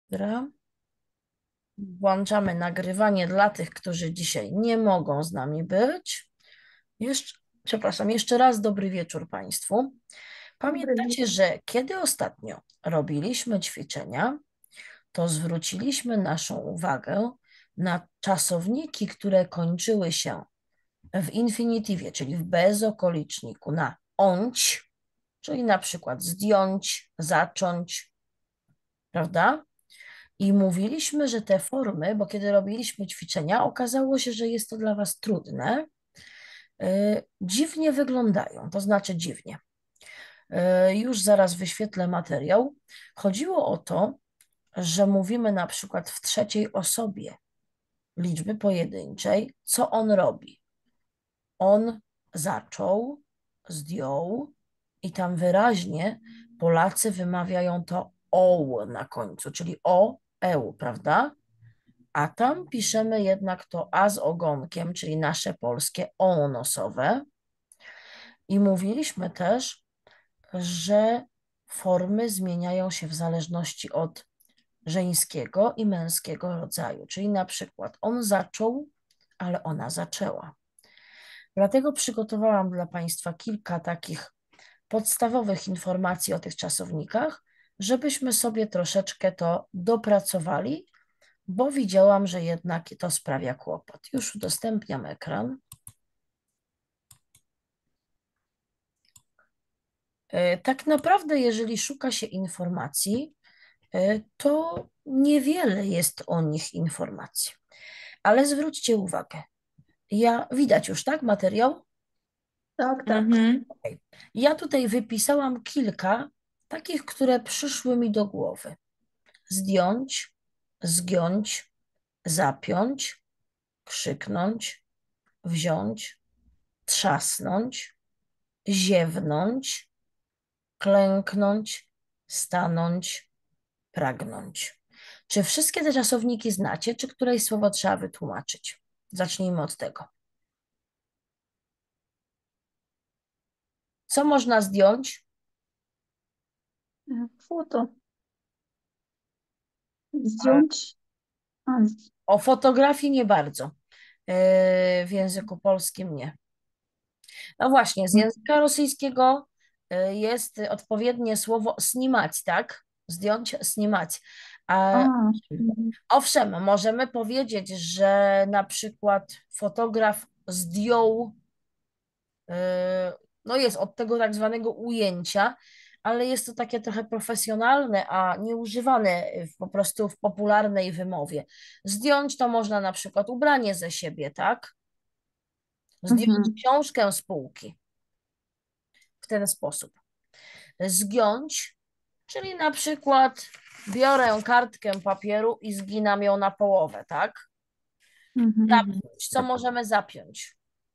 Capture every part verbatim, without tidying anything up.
Dobra. Włączamy nagrywanie dla tych, którzy dzisiaj nie mogą z nami być. Jeszcze, przepraszam, jeszcze raz dobry wieczór Państwu. Dobry Pamiętacie, wieczór. że kiedy ostatnio robiliśmy ćwiczenia, to zwróciliśmy naszą uwagę na czasowniki, które kończyły się w infinitywie, czyli w bezokoliczniku, na ąć, czyli na przykład zdjąć, zacząć, prawda? I mówiliśmy, że te formy, bo kiedy robiliśmy ćwiczenia, okazało się, że jest to dla Was trudne, yy, dziwnie wyglądają, to znaczy dziwnie. Yy, Już zaraz wyświetlę materiał. Chodziło o to, że mówimy na przykład w trzeciej osobie liczby pojedynczej, co on robi. On zaczął, zdjął i tam wyraźnie Polacy wymawiają to oł na końcu, czyli o, eł, prawda? A tam piszemy jednak to a z ogonkiem, czyli nasze polskie o nosowe. I mówiliśmy też, że formy zmieniają się w zależności od żeńskiego i męskiego rodzaju. Czyli na przykład on zaczął, ale ona zaczęła. Dlatego przygotowałam dla Państwa kilka takich podstawowych informacji o tych czasownikach, żebyśmy sobie troszeczkę to dopracowali, bo widziałam, że jednak to sprawia kłopot. Już udostępniam ekran. E, Tak naprawdę, jeżeli szuka się informacji, e, to niewiele jest o nich informacji. Ale zwróćcie uwagę, ja widać już, tak, materiał? Tak, tak. Mhm. Okej. Ja tutaj wypisałam kilka takich, które przyszły mi do głowy. Zdjąć, zgiąć, zapiąć, krzyknąć, wziąć, trzasnąć, ziewnąć, klęknąć, stanąć, pragnąć. Czy wszystkie te czasowniki znacie, czy któreś słowo trzeba wytłumaczyć? Zacznijmy od tego. Co można zdjąć? E, Foto. Zdjąć. A, z- O fotografii nie bardzo. Yy, W języku polskim nie. No właśnie, z języka rosyjskiego yy, jest odpowiednie słowo snimać, tak? Zdjąć, snimać. a, A mhm. owszem, możemy powiedzieć, że na przykład fotograf zdjął, yy, no jest od tego tak zwanego ujęcia, ale jest to takie trochę profesjonalne, a nie używane w, po prostu w popularnej wymowie. Zdjąć to można na przykład ubranie ze siebie, tak? Zdjąć Mhm. książkę z półki w ten sposób. Zgiąć, czyli na przykład biorę kartkę papieru i zginam ją na połowę, tak? Mhm. Zapiąć. Co możemy zapiąć?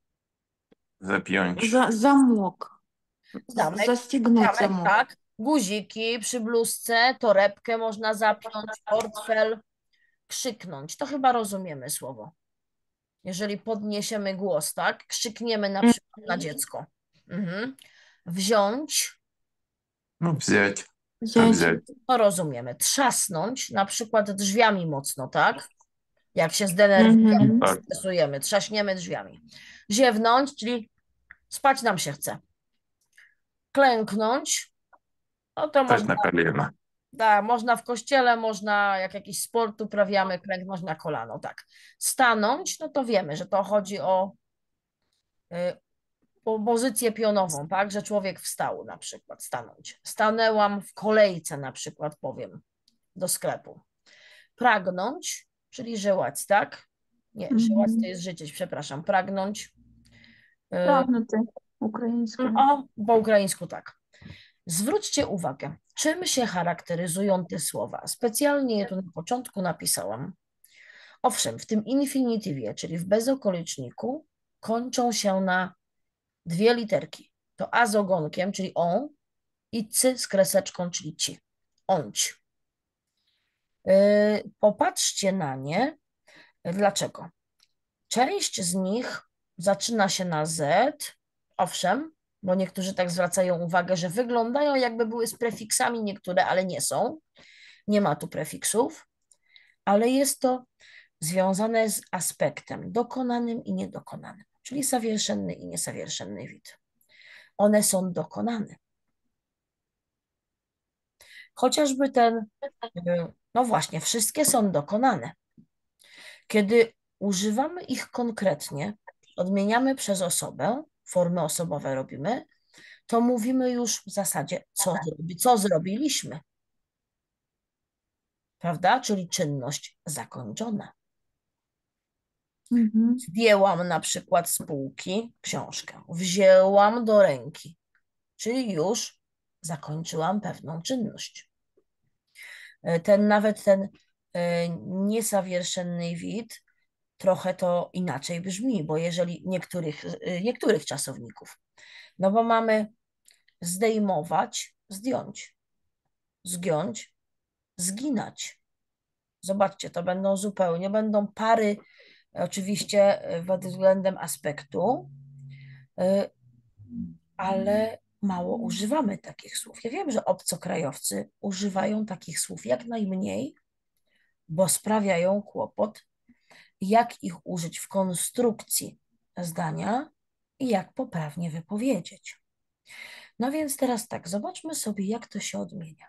Zapiąć. Za, zamok. Z, Zamek, zastygnoć zamek, zamok. tak. Guziki przy bluzce, torebkę można zapiąć, portfel, krzyknąć. To chyba rozumiemy słowo. Jeżeli podniesiemy głos, tak? Krzykniemy na przykład na dziecko. Mhm. Wziąć, No wziąć. To Wziąć. wziąć. to rozumiemy. Trzasnąć, na przykład drzwiami mocno, tak? Jak się zdenerwujemy, Mhm. Tak. stresujemy, trzaśniemy drzwiami. Ziewnąć, czyli spać nam się chce. Klęknąć, no to Też można, na kolana. da, można w kościele, można jak jakiś sport uprawiamy, klęknąć na kolano, tak. Stanąć, no to wiemy, że to chodzi o, y, o pozycję pionową, tak, że człowiek wstał na przykład, stanąć. Stanęłam w kolejce na przykład, powiem, do sklepu. Pragnąć, czyli żyłać, tak? Nie, żyłać to Mhm. jest życzyć, przepraszam, pragnąć. y, Pragnuty. Ukraińsku. O, po ukraińsku tak. Zwróćcie uwagę, czym się charakteryzują te słowa. Specjalnie je tu na początku napisałam. Owszem, w tym infinitywie, czyli w bezokoliczniku, kończą się na dwie literki. To a z ogonkiem, czyli on, i cy z kreseczką, czyli ci. Onć. Yy, popatrzcie na nie. Dlaczego? Część z nich zaczyna się na Z, owszem, bo niektórzy tak zwracają uwagę, że wyglądają jakby były z prefiksami niektóre, ale nie są. Nie ma tu prefiksów, ale jest to związane z aspektem dokonanym i niedokonanym, czyli sawierszenny i niesawierszenny wid. One są dokonane. Chociażby ten, no właśnie, wszystkie są dokonane. Kiedy używamy ich konkretnie, odmieniamy przez osobę, formy osobowe robimy, to mówimy już w zasadzie, co, zrobi, co zrobiliśmy. Prawda? Czyli czynność zakończona. Mhm. Zdjęłam na przykład z półki książkę, wzięłam do ręki, czyli już zakończyłam pewną czynność. Ten nawet ten niesawierszenny wid trochę to inaczej brzmi, bo jeżeli niektórych, niektórych czasowników, no bo mamy zdejmować, zdjąć, zgiąć, zginać. Zobaczcie, to będą zupełnie, będą pary oczywiście pod względem aspektu, ale mało używamy takich słów. Ja wiem, że obcokrajowcy używają takich słów jak najmniej, bo sprawiają kłopot, jak ich użyć w konstrukcji zdania i jak poprawnie wypowiedzieć. No więc teraz tak, zobaczmy sobie, jak to się odmienia.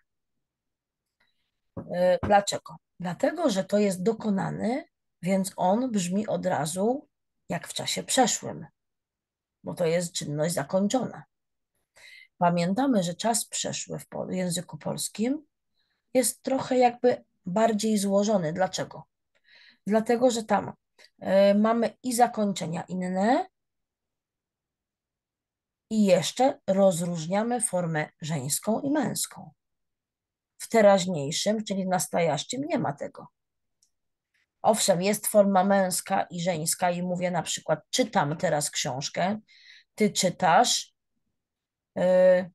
Dlaczego? Dlatego, że to jest dokonany, więc on brzmi od razu jak w czasie przeszłym, bo to jest czynność zakończona. Pamiętamy, że czas przeszły w języku polskim jest trochę jakby bardziej złożony. Dlaczego? Dlatego, że tam mamy i zakończenia inne, i jeszcze rozróżniamy formę żeńską i męską. W teraźniejszym, czyli w nastojażczym, nie ma tego. Owszem, jest forma męska i żeńska i mówię na przykład, czytam teraz książkę, ty czytasz, yy,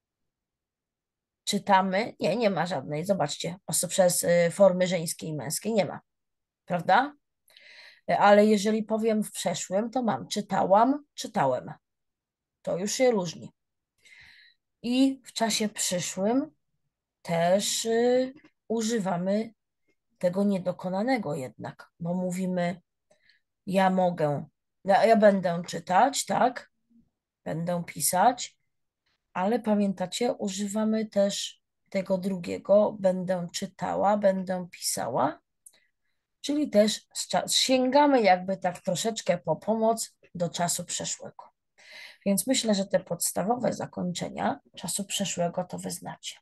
czytamy, nie, nie ma żadnej, zobaczcie, przez formy żeńskie i męskie nie ma, prawda? Ale jeżeli powiem w przeszłym, to mam czytałam, czytałem. To już się różni. I w czasie przyszłym też y, używamy tego niedokonanego jednak, bo mówimy, ja mogę, ja, ja będę czytać, tak, będę pisać, ale pamiętacie, używamy też tego drugiego, będę czytała, będę pisała, czyli też sięgamy jakby tak troszeczkę po pomoc do czasu przeszłego. Więc myślę, że te podstawowe zakończenia czasu przeszłego to wyznacie.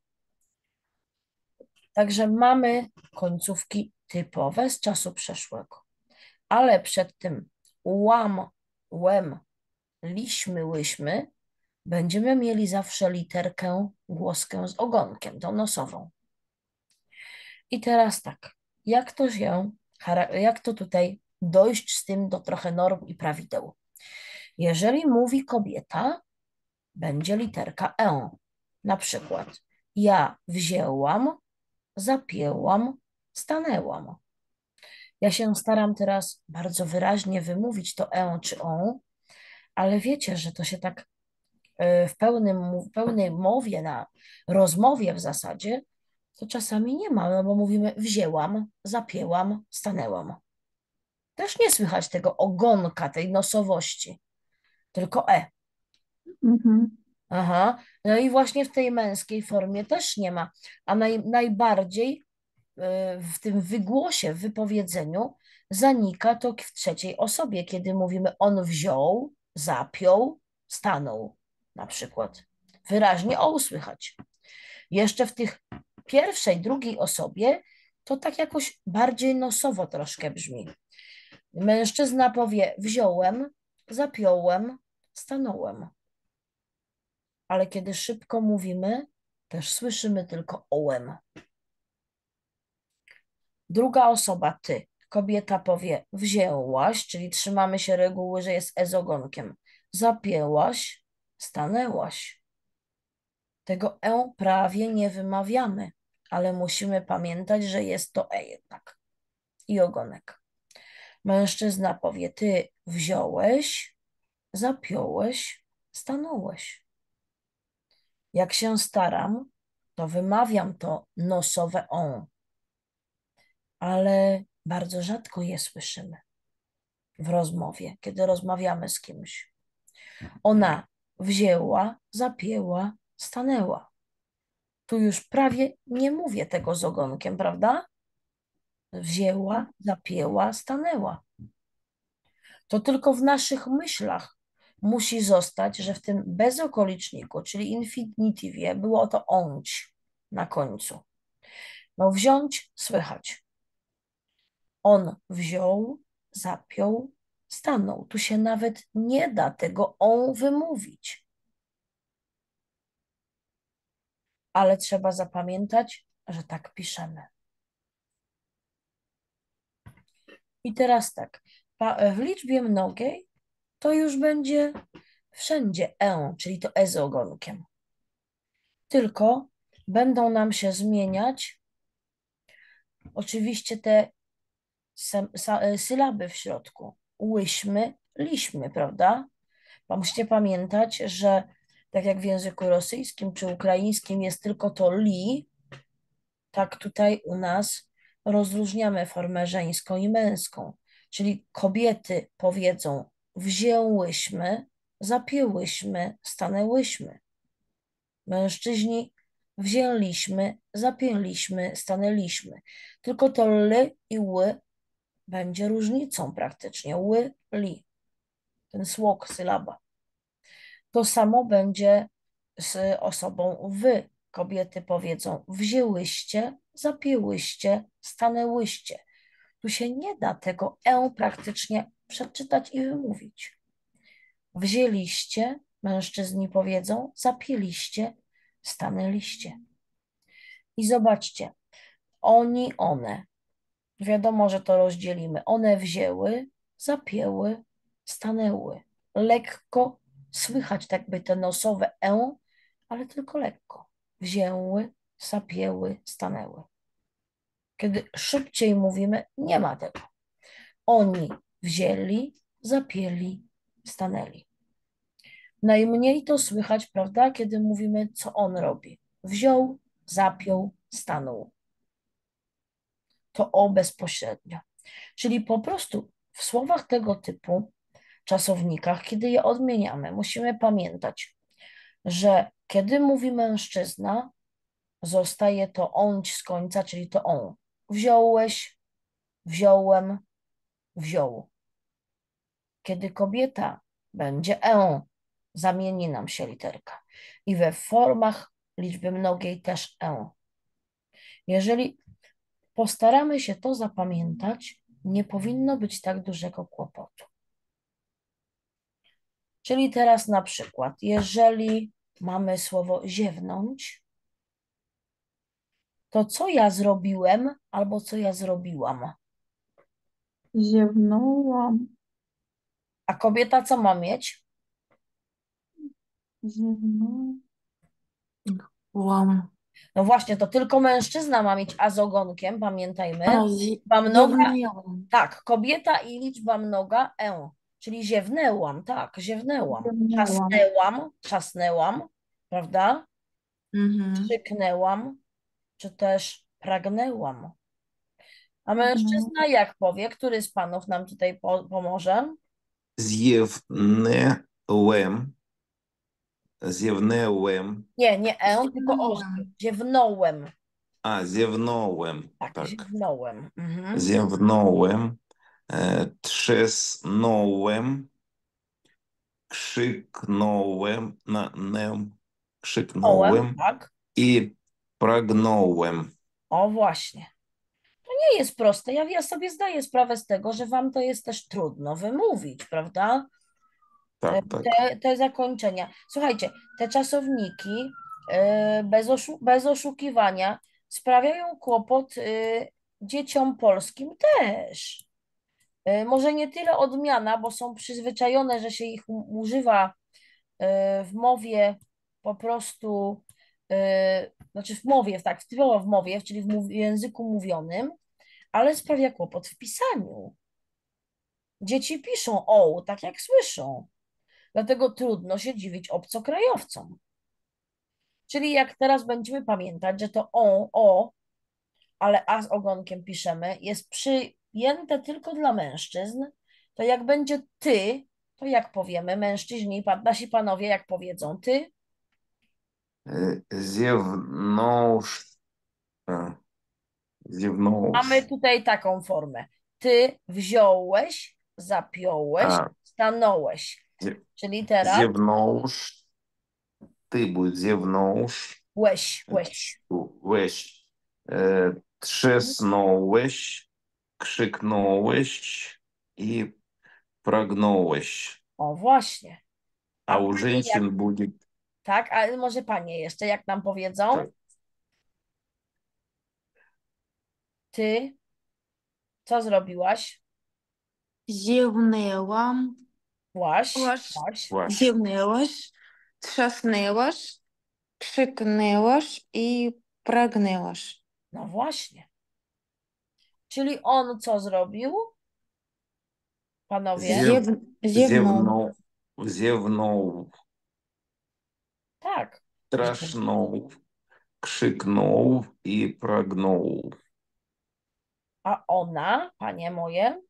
Także mamy końcówki typowe z czasu przeszłego. Ale przed tym łam, łem, liśmy, łyśmy będziemy mieli zawsze literkę, głoskę z ogonkiem, tą nosową. I teraz tak, jak to się, jak to tutaj dojść z tym do trochę norm i prawideł? Jeżeli mówi kobieta, będzie literka E. Na przykład ja wzięłam, zapięłam, stanęłam. Ja się staram teraz bardzo wyraźnie wymówić to E czy O, ale wiecie, że to się tak w pełnym, w pełnej mowie, na rozmowie w zasadzie, to czasami nie ma, no bo mówimy wzięłam, zapięłam, stanęłam. Też nie słychać tego ogonka, tej nosowości, tylko E. Mhm. Aha, no i właśnie w tej męskiej formie też nie ma, a naj, najbardziej w tym wygłosie, w wypowiedzeniu zanika to w trzeciej osobie, kiedy mówimy on wziął, zapiął, stanął na przykład. Wyraźnie o usłychać. Jeszcze w tych pierwszej, drugiej osobie to tak jakoś bardziej nosowo troszkę brzmi. Mężczyzna powie wziąłem, zapiąłem, stanąłem. Ale kiedy szybko mówimy, też słyszymy tylko ołem. Druga osoba, ty. Kobieta powie wzięłaś, czyli trzymamy się reguły, że jest e z ogonkiem. Zapięłaś, stanęłaś. Tego e prawie nie wymawiamy, ale musimy pamiętać, że jest to e jednak. I ogonek. Mężczyzna powie, ty wziąłeś, zapiąłeś, stanąłeś. Jak się staram, to wymawiam to nosowe on, ale bardzo rzadko je słyszymy w rozmowie, kiedy rozmawiamy z kimś. Ona wzięła, zapięła, stanęła. Tu już prawie nie mówię tego z ogonkiem, prawda? Wzięła, zapięła, stanęła. To tylko w naszych myślach musi zostać, że w tym bezokoliczniku, czyli infinitywie, było to onć na końcu. No wziąć słychać. On wziął, zapiął, stanął. Tu się nawet nie da tego on wymówić. Ale trzeba zapamiętać, że tak piszemy. I teraz tak, w liczbie mnogiej to już będzie wszędzie e, czyli to e z ogonkiem. Tylko będą nam się zmieniać oczywiście te sylaby w środku. Łyśmy, liśmy, prawda? Bo musicie pamiętać, że tak jak w języku rosyjskim czy ukraińskim jest tylko to li, tak tutaj u nas rozróżniamy formę żeńską i męską. Czyli kobiety powiedzą wzięłyśmy, zapięłyśmy, stanęłyśmy. Mężczyźni wzięliśmy, zapięliśmy, stanęliśmy. Tylko to ly i ły będzie różnicą praktycznie. Ły, li. Ten słog, sylaba. To samo będzie z osobą wy. Kobiety powiedzą wzięłyście, zapięłyście, stanęłyście. Tu się nie da tego e praktycznie przeczytać i wymówić. Wzięliście, mężczyźni powiedzą, zapięliście, stanęliście. I zobaczcie, oni, one. Wiadomo, że to rozdzielimy. One wzięły, zapięły, stanęły. Lekko słychać tak by te nosowe e, ale tylko lekko. Wzięły, zapięły, stanęły. Kiedy szybciej mówimy, nie ma tego. Oni wzięli, zapięli, stanęli. Najmniej to słychać, prawda, kiedy mówimy, co on robi. Wziął, zapiął, stanął. To o bezpośrednio. Czyli po prostu w słowach tego typu, czasownikach, kiedy je odmieniamy, musimy pamiętać, że kiedy mówi mężczyzna, zostaje to onć z końca, czyli to on. Wziąłeś, wziąłem, wziął. Kiedy kobieta będzie e, zamieni nam się literka. I we formach liczby mnogiej też e. Jeżeli postaramy się to zapamiętać, nie powinno być tak dużego kłopotu. Czyli teraz na przykład, jeżeli mamy słowo ziewnąć, to co ja zrobiłem albo co ja zrobiłam? Ziewnęłam. A kobieta co ma mieć? Ziewnęłam. Łam. No właśnie, to tylko mężczyzna ma mieć a z ogonkiem, pamiętajmy. A, zi- Liczba mnoga, ziewnęłam. tak, kobieta i liczba mnoga e, czyli ziewnęłam, tak, ziewnęłam. Ziewnęłam. Trzasnęłam, trzasnęłam, prawda? Mhm. Krzyknęłam, czy też pragnęłam. A Pragnęłam. mężczyzna jak powie, który z panów nam tutaj po pomoże? Ziewnęłem. Ziewnęłem. Nie, nie e, tylko ostry. Ziewnąłem. Ziewnąłem. A, ziewnąłem. Tak, Tak. ziewnąłem. Mhm. Ziewnąłem. E, trzesnąłem. Krzyknąłem. Na, nem. Ołem, Krzyknąłem. tak. I pragnąłem. O właśnie. To nie jest proste. Ja, ja sobie zdaję sprawę z tego, że wam to jest też trudno wymówić, prawda? Tak, tak. Te, te zakończenia. Słuchajcie, te czasowniki e, bez, oszu bez oszukiwania sprawiają kłopot e, dzieciom polskim też. E, Może nie tyle odmiana, bo są przyzwyczajone, że się ich u- używa e, w mowie po prostu, e, znaczy w mowie, tak, typowo w mowie, czyli w mów- języku mówionym, ale sprawia kłopot w pisaniu. Dzieci piszą o, tak jak słyszą. Dlatego trudno się dziwić obcokrajowcom. Czyli jak teraz będziemy pamiętać, że to o, o ale a z ogonkiem piszemy, jest przyjęte tylko dla mężczyzn, to jak będzie ty, to jak powiemy mężczyźni, pan- nasi panowie, jak powiedzą ty? E, Ziewnąż. e, Ziewnąż. Mamy tutaj taką formę. Ty wziąłeś, zapiąłeś, A, stanąłeś. zie- Czyli teraz ziewnąż. Ty будет ziewnąż. łeś, łeś. Łeś. E, Trzesnąłeś. Krzyknąłeś i pragnąłeś. O, właśnie. A A u panie jak, женщин будет tak, ale może panie jeszcze, jak nam powiedzą? tak. Ty, co zrobiłaś? Ziewnęłam, Łaś, Łaś. łaś. Właśnie. ziewnęłaś, trzasnęłaś, krzyknęłaś i pragnęłaś. No właśnie. Czyli on co zrobił? Panowie? Ziew, Ziew, ziewnął. ziewnął. Ziewnął. Tak. Strasznął. Krzyknął i pragnął. A ona, panie moje?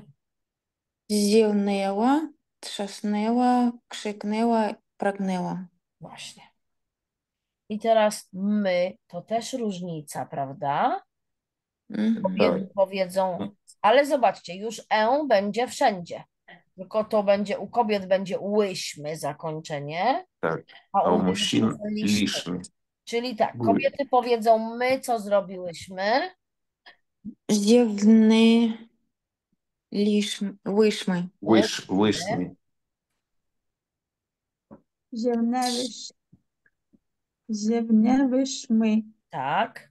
Ziewnęła, trzasnęła, krzyknęła, pragnęła. Właśnie. I teraz my, to też różnica, prawda? Mhm. Kobiety Tak. powiedzą, ale zobaczcie, już e będzie wszędzie. Tylko to będzie, u kobiet będzie łyśmy zakończenie, Tak. a A u u mężczyzn mужчин liśmy. лишний. Czyli tak, Były. kobiety powiedzą my, co zrobiłyśmy, Ziewnęliśmy, łyśmy. Выш, вышли. Ziewnęłyś, ziewnęłyśmy, tak,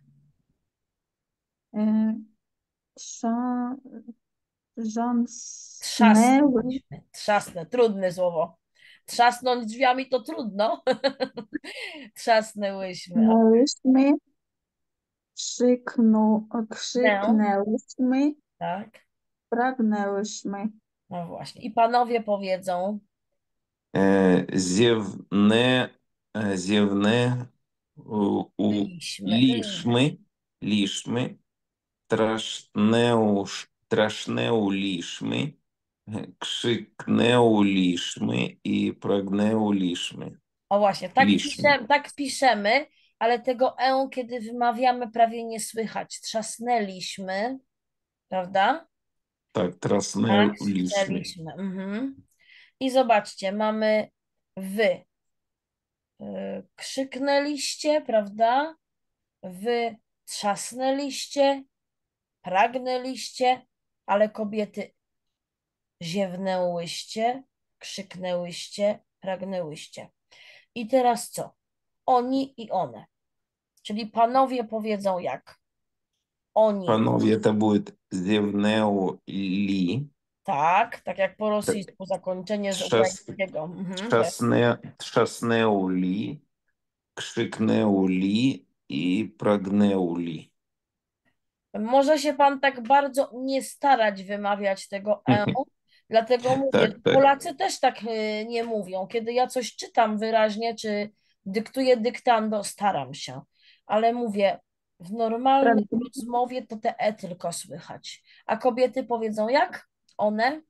e, trza- trząsnęły, trzasnęłyśmy, trzasnę, trudne słowo. Trzasnąć drzwiami to trudno. Trzasnęłyśmy. Krzyknęłyśmy, krzyknu, No, krzyknęłyśmy, tak, pragnęłyśmy. no właśnie. I panowie powiedzą, Э, Зевне, э, зевне, у, у, liśmy, лишмы, лишмы, трашнеуш, трашнеулишмы, э, krzyknęliśmy i pragnęliśmy. O właśnie, tak, Liśmy. pisze, tak piszemy, ale tego e, kiedy wymawiamy, prawie nie słychać. Trzasnęliśmy, prawda? Tak, Tak, trasnęliśmy. słyszeliśmy. Mhm. I zobaczcie, mamy wy. Y, Krzyknęliście, prawda? Wy trzasnęliście, pragnęliście, ale kobiety ziewnęłyście, krzyknęłyście, pragnęłyście. I teraz co? Oni i one. Czyli panowie powiedzą jak? Oni, Panowie, to будет ziewnęli, tak, tak jak po rosyjsku, zakończenie z Trzas- ukraińskiego. Mhm, to jest- trzasnę, trzasnęli, krzyknęli i pragnęli. Może się pan tak bardzo nie starać wymawiać tego e, dlatego mówię, Tak, tak. Polacy też tak y, nie mówią. Kiedy ja coś czytam wyraźnie, czy dyktuję dyktando, staram się, ale mówię, w normalnej Prawda? rozmowie to te e tylko słychać. A kobiety powiedzą jak? One?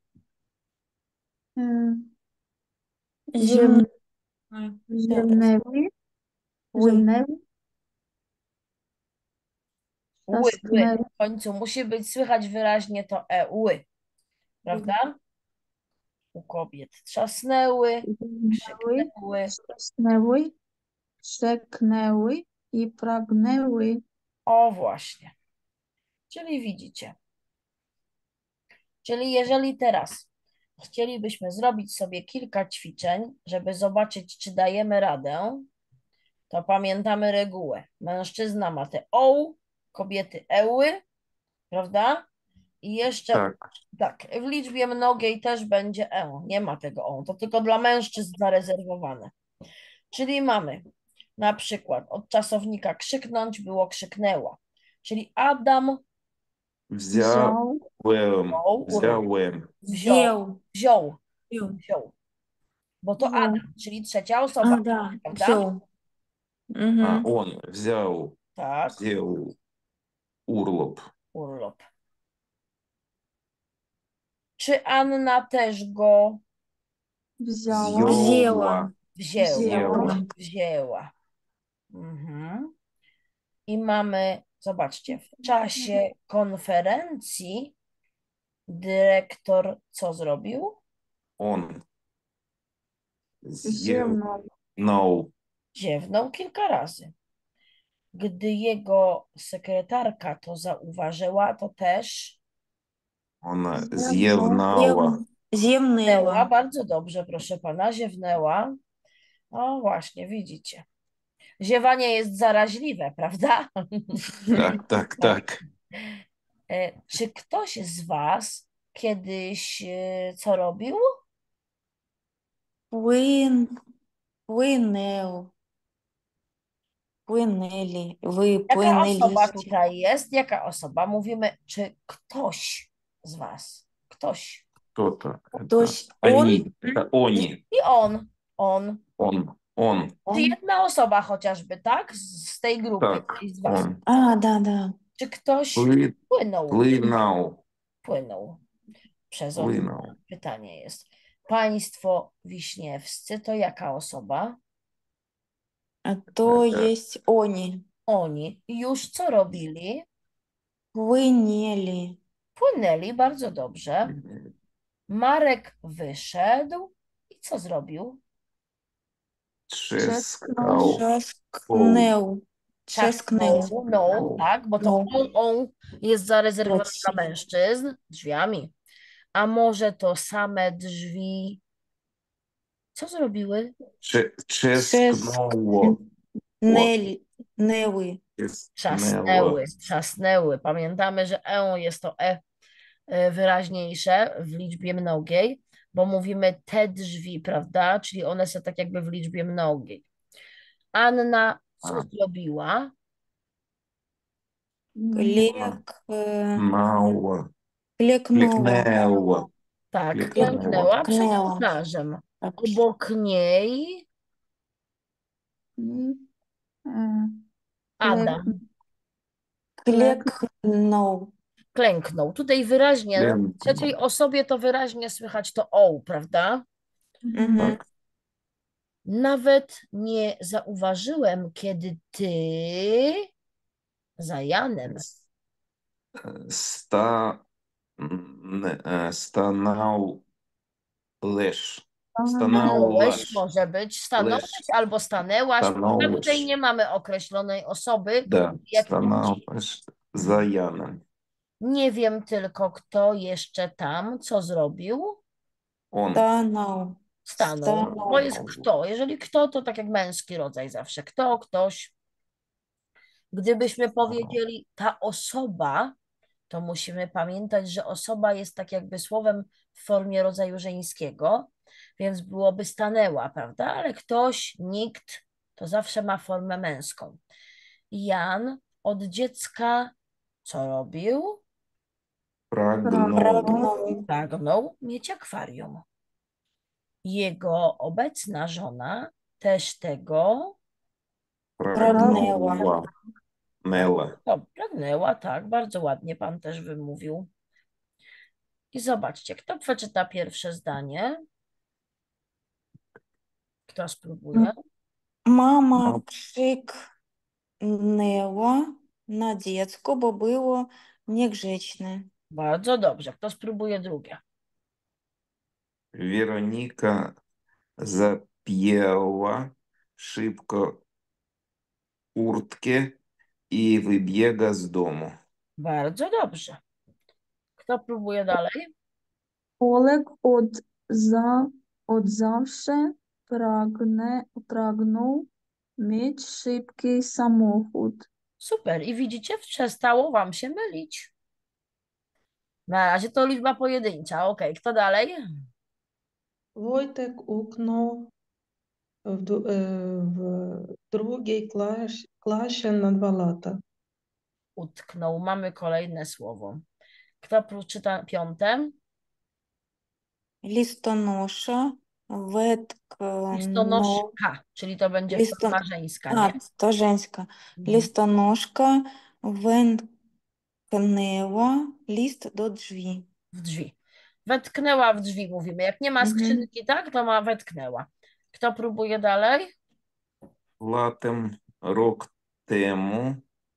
E, Ziem... Ziewnęły, Ły. ziewnęły, Ły, ły. trzasnęły, W końcu musi być słychać wyraźnie to e, ły. Prawda? U kobiet trzasnęły, ziewnęły, krzyknęły. trzasnęły, krzyknęły i pragnęły. O właśnie. Czyli widzicie. Czyli jeżeli teraz chcielibyśmy zrobić sobie kilka ćwiczeń, żeby zobaczyć, czy dajemy radę, to pamiętamy regułę. Mężczyzna ma te o, kobiety eły, prawda? I jeszcze Tak, tak, w liczbie mnogiej też będzie e. Nie ma tego o. To tylko dla mężczyzn zarezerwowane. Czyli mamy na przykład od czasownika krzyknąć było krzyknęła. Czyli Adam wziąłem, Wziął, wziąłem. wziął, wziął, Wziął. wziął. Bo to Wziął. Adam, czyli trzecia osoba, A, да, prawda? wziął. A Mhm. on wziął, Tak. wziął Urlop. Urlop. Czy Anna też go Wzięła. Wzięła. wzięła? Wzięła. Wzięła. Mhm. I mamy, zobaczcie, w czasie konferencji dyrektor co zrobił? On Ziewnął. ziewnął. Ziewnął kilka razy. Gdy jego sekretarka to zauważyła, to też Ona Ziewnął. ziewnała. Ziemnęła. ziewnęła. Bardzo dobrze, proszę pana, ziewnęła. O, właśnie, widzicie. Ziewanie jest zaraźliwe, prawda? Tak, tak, tak. E, Czy ktoś z was kiedyś e, co robił? Płyn, płynęł. Płynęli. Wy Jaka osoba płynęliście. tutaj jest? Jaka osoba? Mówimy, czy ktoś z was? Ktoś. Кто-то. Это Ktoś они. Это они. I on. On. Он. Он. Czy on. jedna osoba chociażby, tak? Z, z tej grupy, Так. któryś z was. Он. A, da, da. Czy ktoś Плы- płynął? Плынал. Płynął przez ocean. Плынал. Pytanie jest. Państwo wiśniewscy to jaka osoba? A to E, jest oni. Oni już co robili? Płynęli. Płynęli bardzo dobrze. Marek wyszedł i co zrobił? Trzaskał. Trzasknął. Trzasknęł. Czasnął, no, tak, bo to No. on, on jest zarezerwowane dla Leci. mężczyzn drzwiami. A może to same drzwi? Co zrobiły? Trze- Trzesknęło. Neli. Neły. Trzasnęły, trzasnęły. Pamiętamy, że e jest to e e, wyraźniejsze w liczbie mnogiej, bo mówimy te drzwi, prawda? Czyli one są tak jakby w liczbie mnogiej. Anna co A. zrobiła? Klek. e, Mała. Kleknęła. Kliknęła. Tak, Klęknęła. klęknęła przed Klęknęła. ołtarzem. Tak. Obok niej I, e, Adam Kleknął. klęknął. Tutaj wyraźnie, w Klęknął. trzeciej osobie to wyraźnie słychać to o, prawda? Mhm. Tak. Nawet nie zauważyłem, kiedy ty za Janem Sta... n- e, Stanął leż. Stanął stanąłeś, leż. może być stanąłeś Leż. albo stanęłaś. Stanąłeś. Ale tutaj nie mamy określonej osoby. Да, Jak stanął leż za Janem. Nie wiem tylko, kto jeszcze tam, co zrobił. On. Stanął. Stanął. Stanął. Bo jest kto. Jeżeli kto, to tak jak męski rodzaj zawsze. Kto, ktoś. Gdybyśmy powiedzieli ta osoba, to musimy pamiętać, że osoba jest tak jakby słowem w formie rodzaju żeńskiego, więc byłoby stanęła, prawda? Ale ktoś, nikt, to zawsze ma formę męską. Jan od dziecka co robił? Pragnął. Pragnął. Pragnął mieć akwarium. Jego obecna żona też tego Pragnęła. Nela. o, pragnęła, tak, bardzo ładnie pan też wymówił. I zobaczcie, kto przeczyta pierwsze zdanie? Kto spróbuje? Mama No. krzyknęła na dziecko, bo było niegrzeczne. Bardzo dobrze. Kto spróbuje drugie? Weronika zapięła szybko kurtkę i wybiega z domu. Bardzo dobrze. Kto próbuje dalej? Olek od, za, od zawsze pragnę, pragnął mieć szybki samochód. Super. I widzicie, przestało wam się mylić. Na razie to liczba pojedyncza. Ok, kto dalej? Wojtek uknął w, du- e, w drugiej klas, klasie na dwa lata. Utknął. Mamy kolejne słowo. Kto przeczyta piąte? Listonosza wetknął. Listonoszka, czyli to będzie Liston- forma żeńska, A, nie? to żeńska. Mhm. Listonoszka wędknęła wetknęła list do drzwi. W drzwi. Wetknęła w drzwi, mówimy. Jak nie ma Mhm. skrzynki, tak, to ma wetknęła. Kto próbuje dalej? Latem rok temu.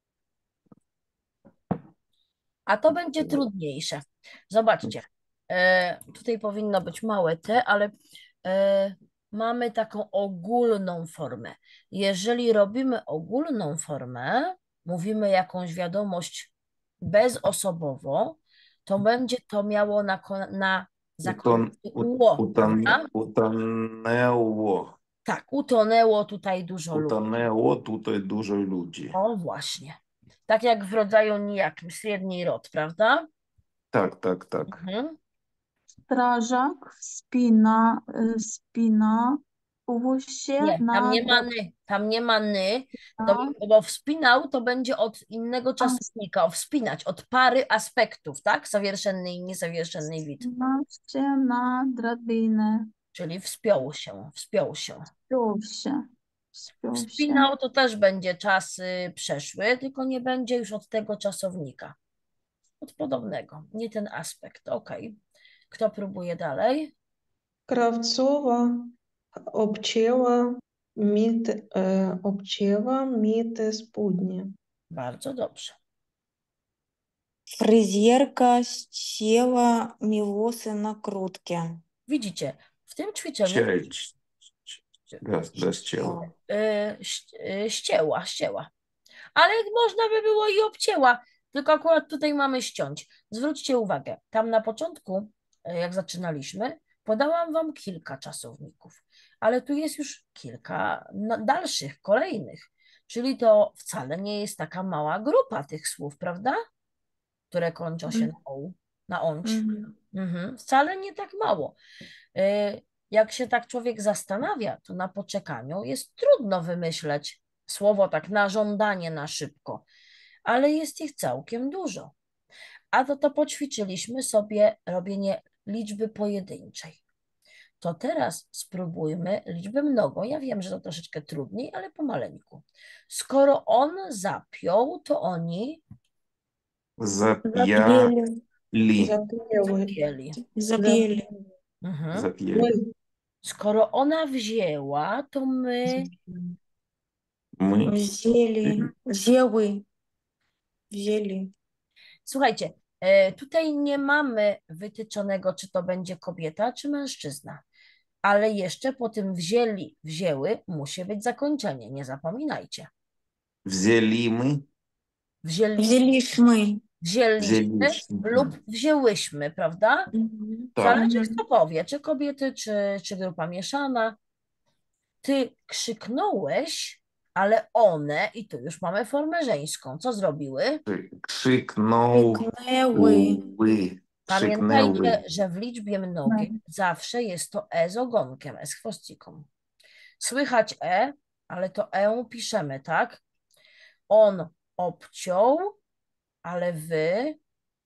A to będzie trudniejsze. Zobaczcie, e, tutaj powinno być małe T, ale e, mamy taką ogólną formę. Jeżeli robimy ogólną formę, mówimy jakąś wiadomość bezosobowo, to będzie to miało na, ko- na Uton, zakończeniu ut, ło, uton, prawda? utonęło. Tak, utonęło tutaj dużo ludzi. Utonęło tutaj dużo ludzi. O właśnie. Tak jak w rodzaju nijakim, średni rod, prawda? Tak, tak, tak. Mhm. Strażak wspina, y, wspinał się Nie, tam na nie ma ny, tam nie ma ny, to, drabinę, bo wspinał to będzie od innego czasownika, o wspinać, od pary aspektów, tak? Zawierszenny i niezawierszenny wid, wspinał się na drabinę, czyli wspiął się, wspiął się. wspiął się, wspiął się. Wspinał to też będzie czas y, przeszły, tylko nie będzie już od tego czasownika, od podobnego, nie ten aspekt, okej. Kto próbuje dalej? Кравцова obcięła mit, e, obcięła mit spódnie. Bardzo dobrze. Fryzjerka ścięła mi włosy na krótkie. Widzicie, w tym ćwiczeniu Cieć. Gaz, bez ciała. y, ś- y, ścięła, ścięła. Ale można by było i obcięła, tylko akurat tutaj mamy ściąć. Zwróćcie uwagę, tam na początku, y, jak zaczynaliśmy, podałam wam kilka czasowników, ale tu jest już kilka na- dalszych, kolejnych, czyli to wcale nie jest taka mała grupa tych słów, prawda? Które kończą się na o, na onć. Mhm. Mhm, wcale nie tak mało. Y, Jak się tak człowiek zastanawia, to na poczekaniu jest trudno wymyśleć słowo tak na żądanie, na szybko, ale jest ich całkiem dużo. A to to poćwiczyliśmy sobie robienie liczby pojedynczej. To teraz spróbujmy liczbę mnogą. Ja wiem, że to troszeczkę trudniej, ale pomaleńku. Skoro on zapiął, to oni Zapiali. Zapięli. zapięli. Zapięli. Mhm. Zapięli. My, Skoro ona wzięła, to my My. Wzięli. Wzięły. Wzięli. Słuchajcie, e, tutaj nie mamy wytyczonego, czy to będzie kobieta, czy mężczyzna, ale jeszcze po tym wzięli, wzięły, musi być zakończenie, nie zapominajcie. Wzięliśmy. Wzięli, Wzięliśmy. wzięliśmy Wzięliśmy. lub wzięłyśmy, prawda? Mhm. Tak. Zależy, kto powie, czy kobiety, czy, czy grupa mieszana. Ty krzyknąłeś, ale one, i tu już mamy formę żeńską, co zrobiły? Krzyknął. Krzyknęły. Ły. Pamiętajcie, Krzyknęły. że w liczbie mnogiej zawsze jest to e z ogonkiem, e z chwostiką. Słychać e, ale to e piszemy, tak? On obciął, ale wy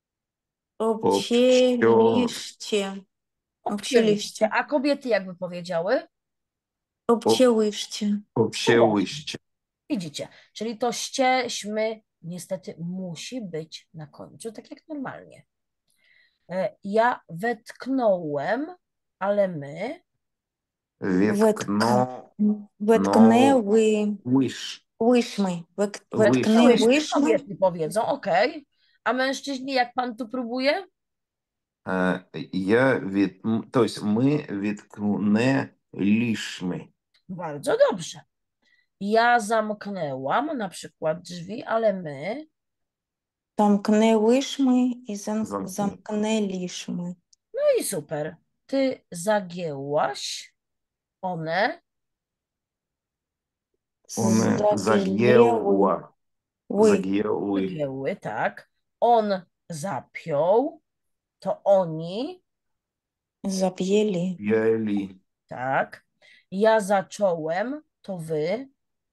Obcięliście. obcięliście. A kobiety jakby powiedziały? Obcięłyście. Obcięłyście. Widzicie, czyli to ścieśmy niestety musi być na końcu, tak jak normalnie. E, Ja wetknąłem, ale my Wetknął. Wetknęły. Łyż. Łyśmy. Wek- Łyż. Wetknęłyśmy. kobiety powiedzą, okej. A mężczyźni, jak pan tu próbuje? Е, Я від, м, тобто ми відкнęliśmy. Bardzo dobrze. Ja zamknęłam na przykład drzwi, ale my Zamknęłyśmy i zam- Zamknę. zamknęliśmy. no i super. Ty zagięłaś, one One Zagięły. zagięła. Ły. Zagięły. zagięły, tak. On zapiął, to oni, Zapięli. Jeli. tak. Ja zacząłem, to wy.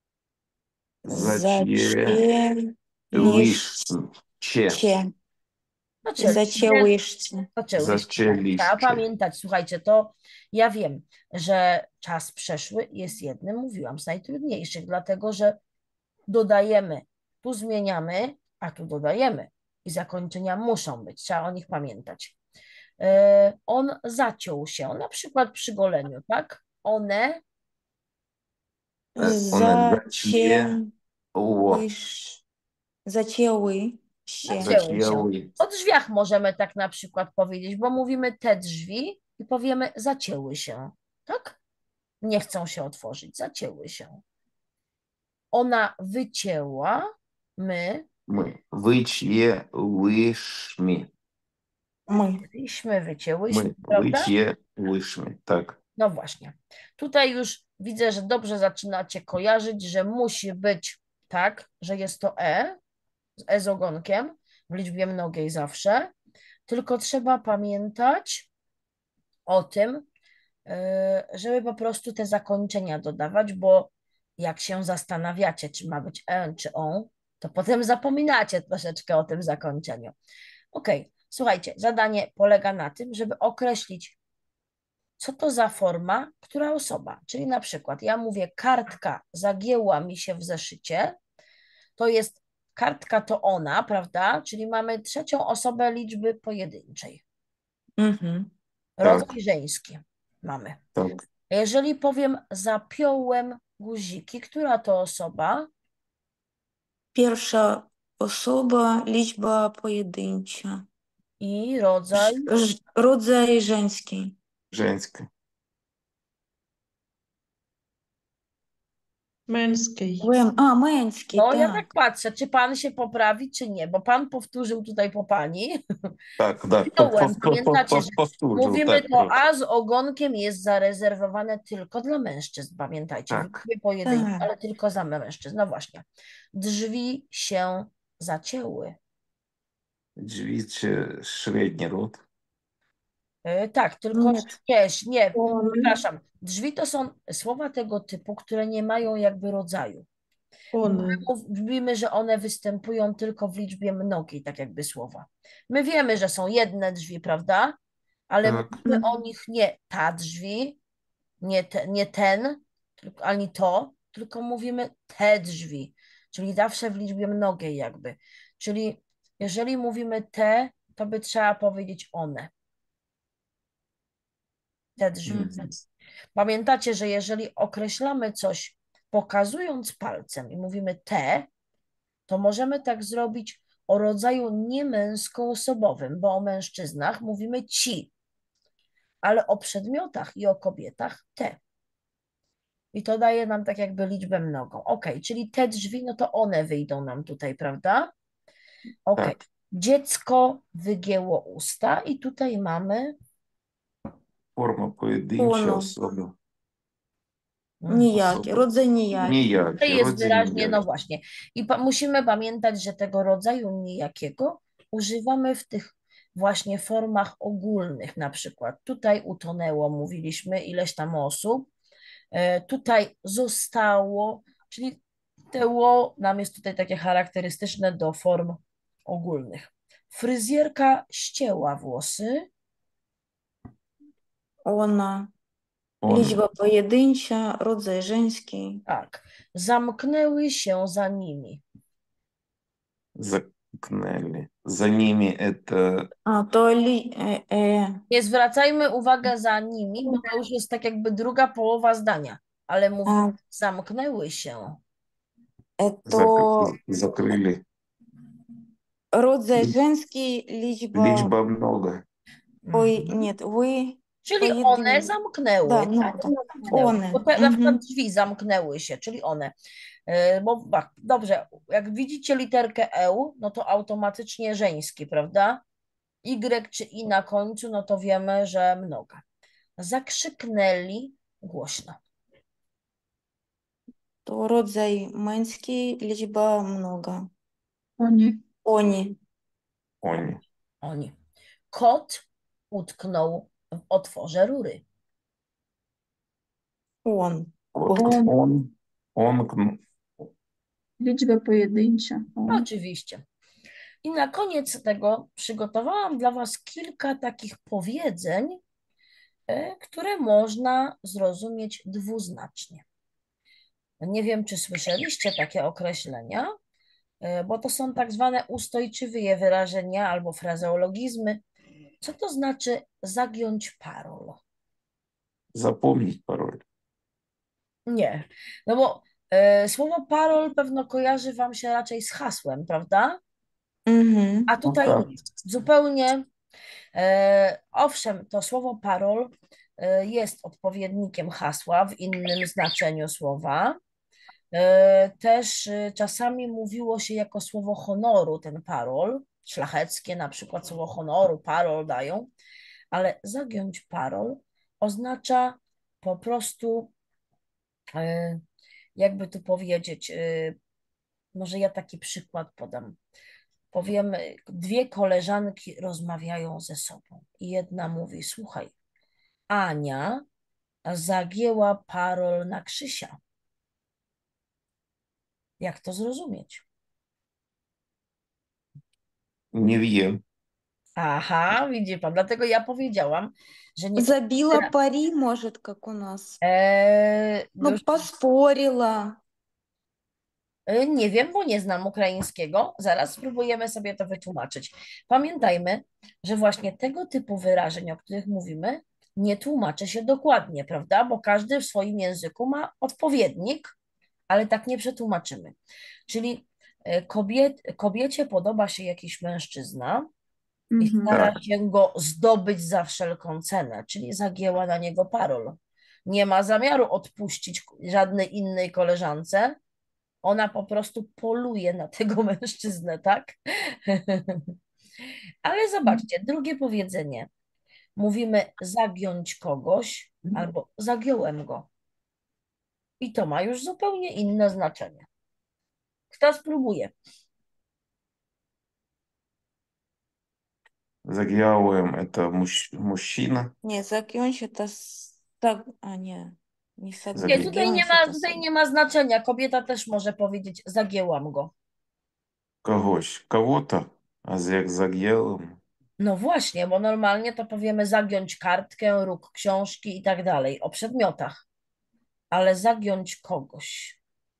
Zacięliście. Zacięliście. Zaczęliście. Zacięłyście. Zaczęłyście. Zaczęliście. Trzeba pamiętać, słuchajcie, to ja wiem, że czas przeszły jest jednym, mówiłam, z najtrudniejszych, dlatego że dodajemy, tu zmieniamy, a tu dodajemy. i zakończenia muszą być, trzeba o nich pamiętać. E, On zaciął się, na przykład przy goleniu, tak? One E, One zaczęły, o, Zacięłyś, zacięły się. zacięły się. zaczęły, O drzwiach możemy tak na przykład powiedzieć, bo mówimy te drzwi i powiemy zacięły się, tak? Nie chcą się otworzyć, zacięły się. Ona wycięła, my my wycięłyśmy, Мы. wycięliśmy, wycięłyśmy, my prawda? wycięłyśmy, tak, No właśnie. Tutaj już widzę, że dobrze zaczynacie kojarzyć, że musi być tak, że jest to e, e z ogonkiem, w liczbie mnogiej zawsze, tylko trzeba pamiętać o tym, e, żeby po prostu te zakończenia dodawać, bo jak się zastanawiacie, czy ma być e, czy on, to potem zapominacie troszeczkę o tym zakończeniu. Ok, słuchajcie, zadanie polega na tym, żeby określić, co to za forma, która osoba. Czyli na przykład ja mówię, kartka zagięła mi się w zeszycie, to jest kartka to ona, prawda? Czyli mamy trzecią osobę liczby pojedynczej. Мгм. Rodzaj tak, żeński mamy. tak, Jeżeli powiem, zapiąłem guziki, która to osoba? Pierwsza osoba, liczba pojedyncza. I rodzaj, Ż- ż- Rodzaj żeński. żeńskie, Męskiej. Łем- A, męski, no ja tak. tak patrzę, czy pan się poprawi, czy nie, bo pan powtórzył tutaj po pani. tak, tak, Wziąłem, po- po- po- pamiętacie, że po- powtórzył, mówimy tak, to proszę, A z ogonkiem jest zarezerwowane tylko dla mężczyzn, pamiętajcie, w tak, liczbie pojedynczej, Tak. ale tylko za mężczyzn. No właśnie. Drzwi się zacięły. drzwi czy średni ród, E, tak, tylko Nie. nie, nie, On, przepraszam. Drzwi to są słowa tego typu, które nie mają jakby rodzaju. one. Mówimy, że one występują tylko w liczbie mnogiej, tak jakby słowa. My wiemy, że są jedne drzwi, prawda? Ale tak, mówimy o nich nie ta drzwi, nie, te, nie ten, tylko, ani to, tylko mówimy te drzwi, czyli zawsze w liczbie mnogiej jakby. Czyli jeżeli mówimy te, to by trzeba powiedzieć one. Te drzwi. Mhm. Pamiętacie, że jeżeli określamy coś pokazując palcem i mówimy te, to możemy tak zrobić o rodzaju niemęskoosobowym, bo o mężczyznach mówimy ci, ale o przedmiotach i o kobietach te. I to daje nam tak jakby liczbę mnogą. Ok, czyli te drzwi, no to one wyjdą nam tutaj, prawda? Ok. tak, Dziecko wygięło usta i tutaj mamy forma pojedynczej Ono. osoby, Ніякі. Особа. Rodzaj nijaki. nijaki, Tutaj jest rodzaj wyraźnie, nijaki, no właśnie. I pa musimy pamiętać, że tego rodzaju nijakiego używamy w tych właśnie formach ogólnych, na przykład tutaj utonęło, mówiliśmy, ileś tam osób, e, tutaj zostało, czyli teło nam jest tutaj takie charakterystyczne do form ogólnych. Fryzjerka ścięła włosy, Ona. on, Liczba pojedyncza, rodzaj żeński. tak, zamknęły się za nimi. zamknęli, za nimi это, A, to li, e, e, Nie zwracajmy uwagi za nimi, bo to już jest tak jakby druga połowa zdania, ale mówimy, a, zamknęły się. e, zak to zakryli, rodzaj żeński, liczba liczba mnoga, poj, Mhm. nie, wy, Czyli one pojedyn... zamknęły, Da, tak? много. Zamknęły. One. Bo te, na przykład Mhm. drzwi zamknęły się, czyli one. E, Bo tak, dobrze, jak widzicie literkę E, no to automatycznie żeński, prawda? Y czy I na końcu, no to wiemy, że mnoga. Zakrzyknęli głośno. To rodzaj męski, liczba много. Oni. Oni. oni, Oni. Kot utknął w otworze rury. On. От On. он, он, кн- Liczba pojedyncza. On. Oczywiście. I na koniec tego przygotowałam dla Was kilka takich powiedzeń, e, które można zrozumieć dwuznacznie. Nie wiem, czy słyszeliście takie określenia. e, bo to są tak zwane ustojczywe wyrażenia albo frazeologizmy. Co to znaczy zagiąć parol? Запомнить пароль. Nie, no bo e, słowo parol pewno kojarzy Wam się raczej z hasłem, prawda? Мгм. A Ну tutaj так. nie. Zupełnie, e, owszem, to słowo parol e, jest odpowiednikiem hasła w innym znaczeniu słowa. E, Też e, czasami mówiło się jako słowo honoru ten parol, szlacheckie na przykład słowo honoru, parol dają, ale zagiąć parol oznacza po prostu, e, jakby tu powiedzieć, e, może ja taki przykład podam. Powiem, dwie koleżanki rozmawiają ze sobą i jedna mówi, słuchaj, Ania zagięła parol na Krzysia. Jak to zrozumieć? Не wiem. Aha, widzi pan, dlatego ja powiedziałam, że nie... Забила пари, может, как у нас. Eee, Ну, już, поспорила. e, nie wiem, bo nie znam ukraińskiego. Zaraz spróbujemy sobie to wytłumaczyć. Pamiętajmy, że właśnie tego typu wyrażeń, o których mówimy, nie tłumaczy się dokładnie, prawda? Bo każdy w swoim języku ma odpowiednik, ale tak nie przetłumaczymy. Czyli e, kobiet, kobiecie podoba się jakiś mężczyzna i Mhm. stara Tak. się go zdobyć za wszelką cenę, czyli zagięła na niego parol. Nie ma zamiaru odpuścić żadnej innej koleżance. Ona po prostu poluje na tego mężczyznę, tak? Ale zobaczcie, drugie powiedzenie. Mówimy zagiąć kogoś albo zagiąłem go. I to ma już zupełnie inne znaczenie. Kto spróbuje? Zagiałem это муж- мужчина. Не, закёнщ это с... так- А, не, не Nie, Zagięć. tutaj nie согёнщ ma, это tutaj с- nie ma znaczenia. Kobieta też może powiedzieć zagięłam go. Когось. Кого-то. А як заgięłem? No właśnie, bo normalnie to powiemy zagiąć kartkę, róg książki i tak dalej, o przedmiotach. Ale zagiąć kogoś.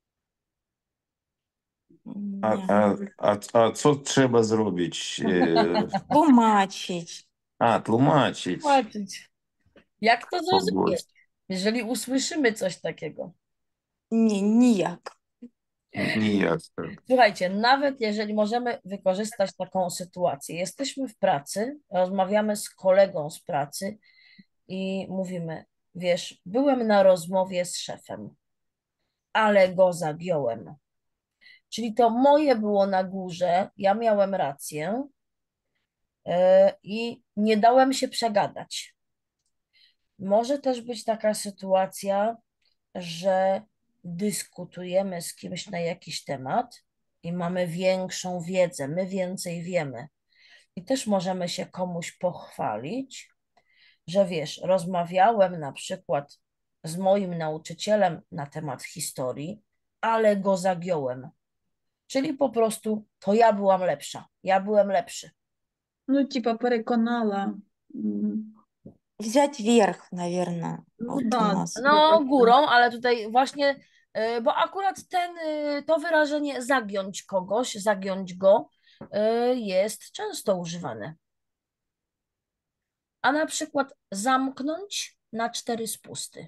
A, Nie. a, a, a co trzeba zrobić? E, Tłumaczyć. A, tłumaczyć. Tłumaczyć. Jak to Kogoś. zrozumieć, jeżeli usłyszymy coś takiego? Nie, nijak. Nijak. tak. Słuchajcie, nawet jeżeli możemy wykorzystać taką sytuację, jesteśmy w pracy, rozmawiamy z kolegą z pracy i mówimy, wiesz, byłem na rozmowie z szefem, ale go zagiąłem. Czyli to moje było na górze, ja miałem rację yy, i nie dałem się przegadać. Może też być taka sytuacja, że dyskutujemy z kimś na jakiś temat i mamy większą wiedzę, my więcej wiemy. I też możemy się komuś pochwalić, że wiesz, rozmawiałem na przykład z moim nauczycielem na temat historii, ale go zagiąłem. Czyli po prostu to ja byłam lepsza, ja byłem lepszy. Ну, типа переконала. М, Взять верх, наверное, Ну вот у да, нас. No, górą, ale tutaj właśnie, y, bo akurat ten, y, to wyrażenie zagiąć kogoś, zagiąć go, y, jest często używane. A na przykład zamknąć na cztery spusty.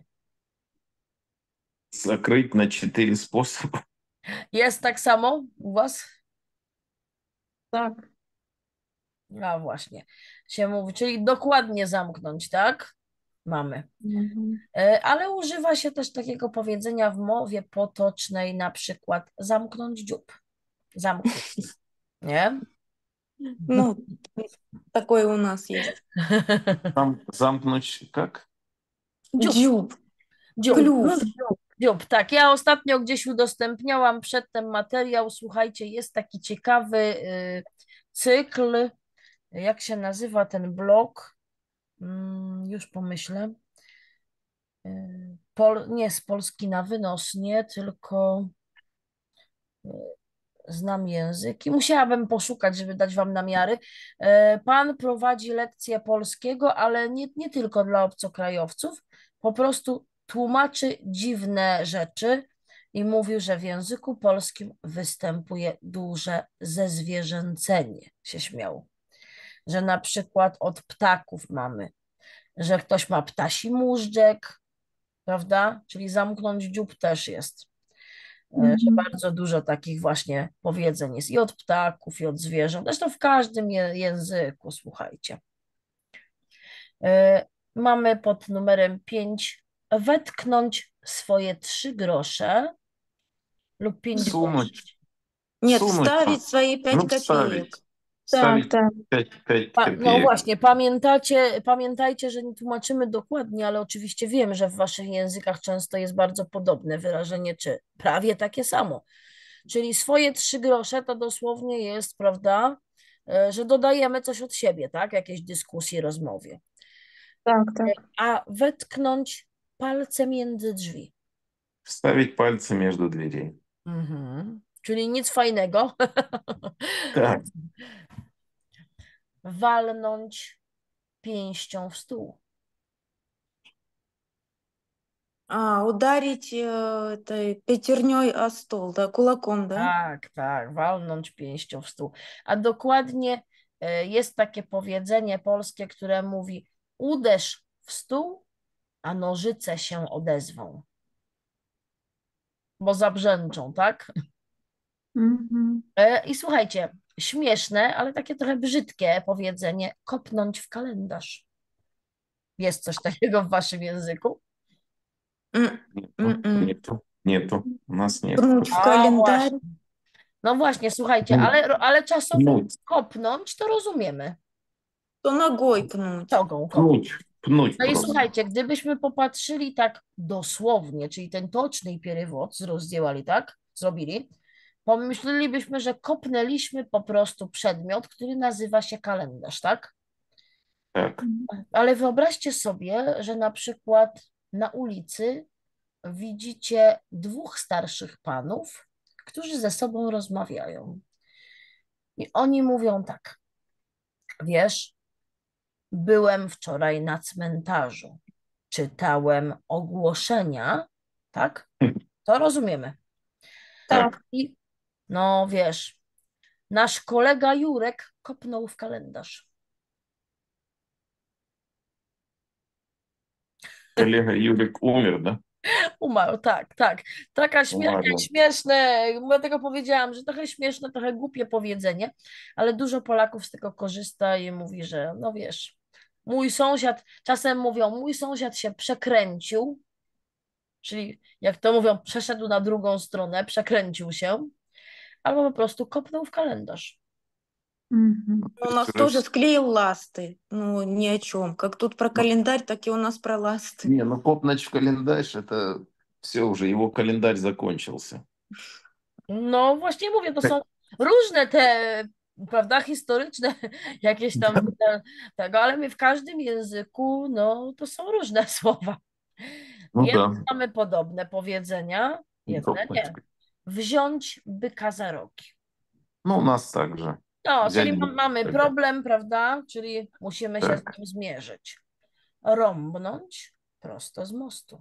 Закрыть на четыре способа. Jest tak samo u Was? так. No właśnie, się mówi, czyli dokładnie zamknąć, tak? Mamy. Мгм. E, Ale używa się też takiego powiedzenia w mowie potocznej, na przykład zamknąć dziób. Zamknąć, nie? Ну, такое у нас есть. Там замкнуть как? Dziób, Dziób. dziób, Клюв. dziób. Tak, ja ostatnio gdzieś udostępniałam przedtem materiał. Słuchajcie, jest taki ciekawy y, cykl. Jak się nazywa ten blog? Mm, już pomyślę. Y, Pol, nie z Polski na wynos, nie, tylko y, znam język i musiałabym poszukać, żeby dać Wam namiary. E, Pan prowadzi lekcje polskiego, ale nie, nie tylko dla obcokrajowców, po prostu tłumaczy dziwne rzeczy i mówił, że w języku polskim występuje duże zezwierzęcenie, się śmiał, że na przykład od ptaków mamy, że ktoś ma ptasi móżdżek, prawda? Czyli zamknąć dziób też jest. E, Że Mhm. bardzo dużo takich właśnie powiedzeń jest i od ptaków, i od zwierząt. Zresztą w każdym je- języku, słuchajcie. E, Mamy pod numerem pięć wetknąć swoje trzy grosze lub pięć groszy. Сунуть. Нет, Сунуть. вставить свои пять Ну, вставить. копеек. Так, Вставить так. пять, пять Pa, no копеек. właśnie, pamiętacie, pamiętajcie, że nie tłumaczymy dokładnie, ale oczywiście wiem, że w waszych językach często jest bardzo podobne wyrażenie, czy prawie takie samo. Czyli swoje trzy grosze to dosłownie jest, prawda, e, że dodajemy coś od siebie, tak? Jakieś dyskusji, rozmowie. Так, так. A wetknąć palce między drzwi. Вставить пальцы между дверей. Mhm. Czyli nic fajnego. Так. Walnąć pięścią w stół. А, ударить э, этой пятерней о стол, да, кулаком, да? Tak, tak, walnąć pięścią w stół. A dokładnie e, jest takie powiedzenie polskie, które mówi uderz w stół, a nożyce się odezwą. Bo zabrzęczą, tak? Мгм. E, I słuchajcie, śmieszne, ale takie trochę brzydkie powiedzenie kopnąć w kalendarz. Jest coś takiego w waszym języku? М, Нету. м-м. Нету. Нету. У нас нет. Пнуть в A календарь. właśnie. No właśnie, słuchajcie, Pnąć. ale, ale czasowo Pnąć. kopnąć to rozumiemy. То ногой пнуть. Nogą kopnąć. Пнуть. Пнуть No i просто. słuchajcie, gdybyśmy popatrzyli tak dosłownie, czyli ten toczny i перевод zrozdziałali, tak? Zrobili, pomyślelibyśmy, że kopnęliśmy po prostu przedmiot, który nazywa się kalendarz, tak? Так. Ale wyobraźcie sobie, że na przykład na ulicy widzicie dwóch starszych panów, którzy ze sobą rozmawiają. I oni mówią tak, wiesz, byłem wczoraj na cmentarzu, czytałem ogłoszenia, tak? To rozumiemy. Так. I no wiesz, nasz kolega Jurek kopnął w kalendarz. Коллега Юрик умер, да? Umarł, tak, tak. Taka śmie Umarł. śmieszne, dlatego powiedziałam, że trochę śmieszne, trochę głupie powiedzenie, ale dużo Polaków z tego korzysta i mówi, że no wiesz, mój sąsiad, czasem mówią, mój sąsiad się przekręcił, czyli jak to mówią, przeszedł na drugą stronę, przekręcił się, albo po prostu kopnął w kalendarz. Мгм. У нас тоже склеил ласты. Ну, ни о чем. Как тут про календарь, так и у нас про ласты. Не, ну копнуть в календарь, это все уже, его календарь закончился. No właśnie mówię, to są różne te, prawda, historyczne jakieś tam te- tego, ale my w każdym języku, no to są różne słowa. Ну Jedne да. mamy podobne powiedzenia, jedne Kopnąć. nie. Wziąć byka za rogi. Ну, у нас также. No, Wziąć czyli ma- byka mamy za rogi. problem, prawda, czyli musimy się z Tak. nim zmierzyć. Rąbnąć prosto z mostu.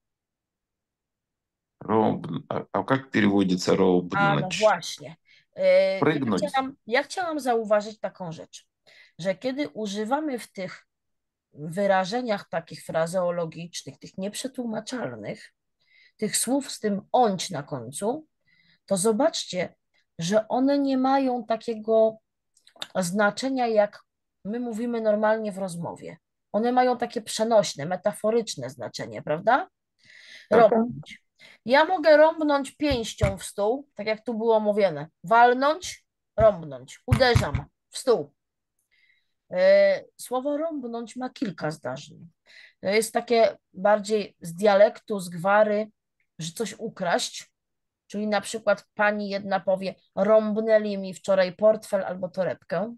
Роб... А, а как переводится A no робнуть? właśnie. Yy, Ja Prygnąć. chciałam, ja chciałam zauważyć taką rzecz, że kiedy używamy w tych wyrażeniach takich frazeologicznych, tych nieprzetłumaczalnych, tych słów z tym ąć na końcu, to zobaczcie, że one nie mają takiego znaczenia, jak my mówimy normalnie w rozmowie. One mają takie przenośne, metaforyczne znaczenie, prawda? Tak. Rąbnąć. Ja mogę rąbnąć pięścią w stół, tak jak tu było mówione. Walnąć, rąbnąć. Uderzam w stół. E, Słowo rąbnąć ma kilka zdarzeń. To jest takie bardziej z dialektu, z gwary, że coś ukraść. Czyli na przykład pani jedna powie, rąbnęli mi wczoraj portfel albo torebkę,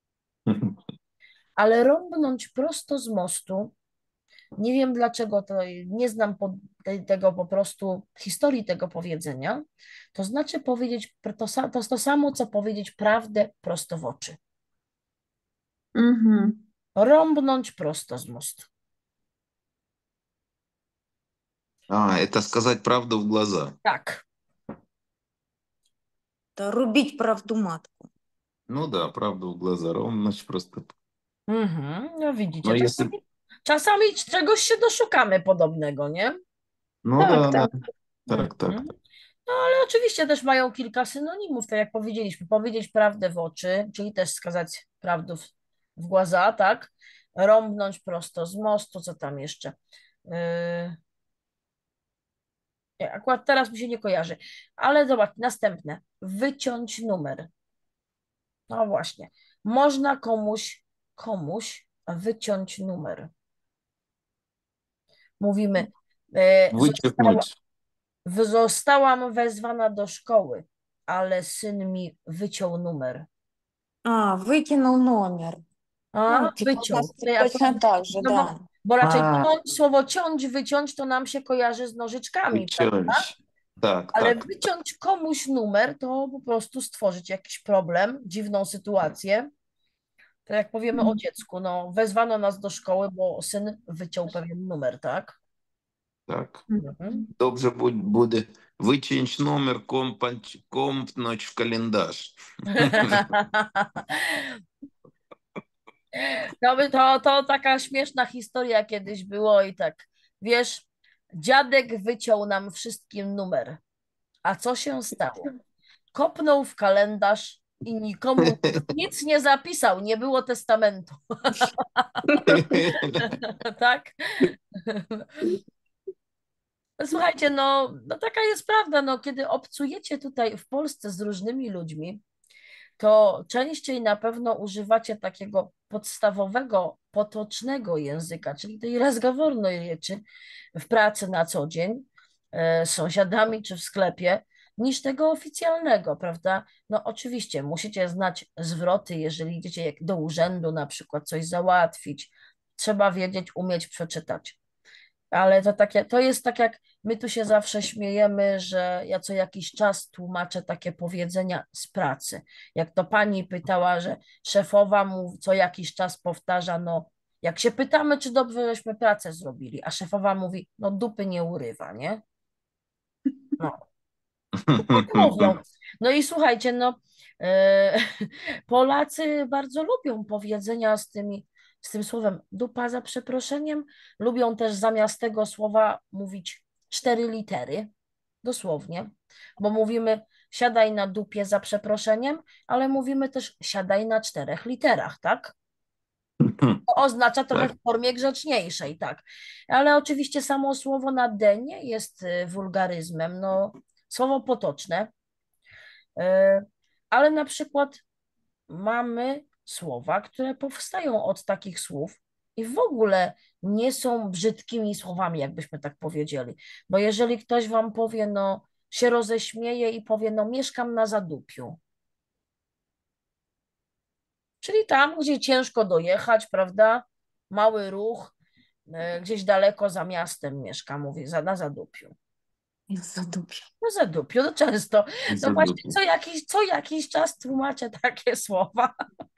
ale rąbnąć prosto z mostu, nie wiem dlaczego, to nie znam po, te, tego po prostu historii tego powiedzenia, to znaczy powiedzieć, to, sa- to jest to samo, co powiedzieć prawdę prosto w oczy. Мгм. Rąbnąć prosto z mostu. А, это сказать правду в глаза. Tak, Это рубить правду матку. Ну да, правда в глаза. Ровно, значит, просто... Mhm, no widzicie, No jest... czasami, czasami czegoś się doszukamy podobnego, nie? No Tak, da, tak. da. Tak, tak. Mhm. No ale oczywiście też mają kilka synonimów, tak jak powiedzieliśmy, powiedzieć prawdę w oczy, czyli też skazać prawdę w, w głaza, tak? Rąbnąć prosto z mostu, co tam jeszcze? Yy, nie, akurat teraz mi się nie kojarzy, ale zobacz, następne. Wyciąć numer. No właśnie. Można komuś, komuś wyciąć numer. Mówimy, e, została, Вычеркнуть. w- zostałam wezwana do szkoły, ale syn mi wyciął numer. А, wykинął numer. A, Ну, типа у wyciął. нас Tutaj точно akurat, так же, no bo, да. bo raczej A. ciąć, słowo ciąć, wyciąć to nam się kojarzy z nożyczkami, prawda? Wyciąć. Tak, Ale tak. wyciąć komuś numer to po prostu stworzyć jakiś problem, dziwną sytuację. Tak jak powiemy o dziecku, no wezwano nas do szkoły, bo syn wyciął pewien numer, tak? Tak. Mhm. Dobrze bu- буде wyciąć numer, kąpać, kąpnąć w kalendarz. To, by- to, to taka śmieszna historia kiedyś było i tak, wiesz, dziadek wyciął nam wszystkim numer. A co się stało? Kopnął w kalendarz i nikomu nic nie zapisał, nie było testamentu, tak? Słuchajcie, no, no taka jest prawda, no kiedy obcujecie tutaj w Polsce z różnymi ludźmi, to częściej na pewno używacie takiego podstawowego, potocznego języka, czyli tej разговорной rzeczy w pracy na co dzień, e, z sąsiadami czy w sklepie, niż tego oficjalnego, prawda? No oczywiście musicie znać zwroty, jeżeli idziecie jak do urzędu na przykład coś załatwić, trzeba wiedzieć, umieć przeczytać. Ale to takie, to jest tak jak my tu się zawsze śmiejemy, że ja co jakiś czas tłumaczę takie powiedzenia z pracy. Jak to pani pytała, że szefowa mu co jakiś czas powtarza, no jak się pytamy, czy dobrze żeśmy pracę zrobili, a szefowa mówi, no dupy nie urywa, nie? No, tak mówią. No i słuchajcie, no e, Polacy bardzo lubią powiedzenia z tymi, z tym słowem dupa za przeproszeniem. Lubią też zamiast tego słowa mówić cztery litery, dosłownie, bo mówimy siadaj na dupie za przeproszeniem, ale mówimy też siadaj na czterech literach, tak? To oznacza trochę Tak. w formie grzeczniejszej, tak. Ale oczywiście samo słowo na D nie jest y, wulgaryzmem, no słowo potoczne, y, ale na przykład mamy słowa, które powstają od takich słów i w ogóle nie są brzydkimi słowami, jakbyśmy tak powiedzieli. Bo jeżeli ktoś wam powie, no się roześmieje i powie, no mieszkam na Zadupiu, czyli tam, gdzie ciężko dojechać, prawda? Mały ruch, e, gdzieś daleko za miastem mieszka, mówię, za, na Zadupiu. Zadupię. No Zadupiu, no często. No właśnie Zadupiu. co jakiś, co jakiś czas tłumaczę takie słowa.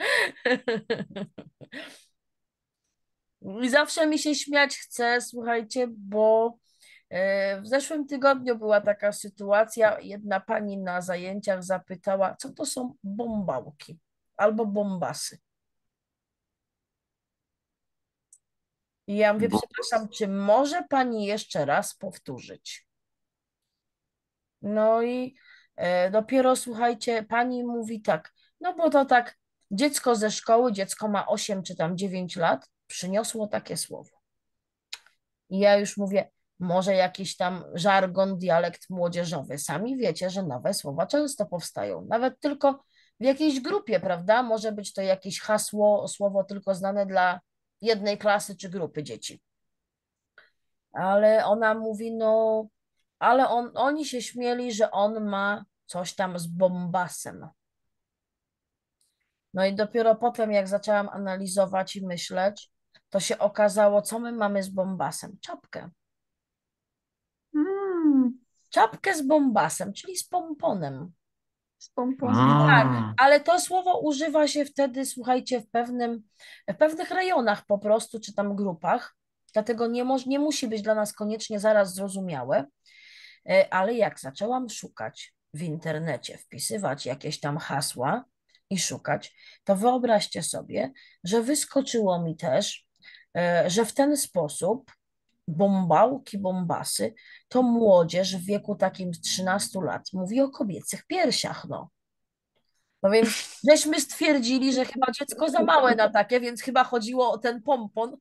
I zawsze mi się śmiać chce, słuchajcie, bo e, w zeszłym tygodniu była taka sytuacja, jedna pani na zajęciach zapytała, co to są bombałki albo bombasy. I ja mówię, Bo- przepraszam, czy może pani jeszcze raz powtórzyć? No i e, dopiero słuchajcie, pani mówi tak, no bo to tak, dziecko ze szkoły, dziecko ma osiem czy tam dziewięć lat, przyniosło takie słowo. I ja już mówię, może jakiś tam żargon, dialekt młodzieżowy. Sami wiecie, że nowe słowa często powstają, nawet tylko w jakiejś grupie, prawda? Może być to jakieś hasło, słowo tylko znane dla jednej klasy czy grupy dzieci. Ale ona mówi, no, ale on, oni się śmieli, że on ma coś tam z bombasem. No i dopiero potem, jak zaczęłam analizować i myśleć, to się okazało, co my mamy z bombasem? Czapkę. Mm, Czapkę z bombasem, czyli z pomponem. z pomponem. A, Ale to słowo używa się wtedy, słuchajcie, w pewnym, w pewnych rejonach po prostu, czy tam grupach, dlatego nie, moż, nie musi być dla nas koniecznie zaraz zrozumiałe, E, ale jak zaczęłam szukać, w internecie, wpisywać jakieś tam hasła i szukać, to wyobraźcie sobie, że wyskoczyło mi też, e, że w ten sposób bombałki, bombasy, to młodzież w wieku takim trzynastu lat mówi o kobiecych piersiach, no. No więc żeśmy stwierdzili, że chyba dziecko za małe na takie, więc chyba chodziło o ten pompon.